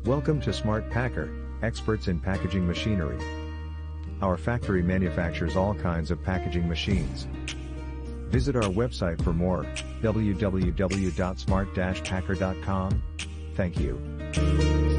Welcome to Smart Packer, experts in packaging machinery. Our factory manufactures all kinds of packaging machines. Visit our website for more, www.smart-packer.com. Thank you.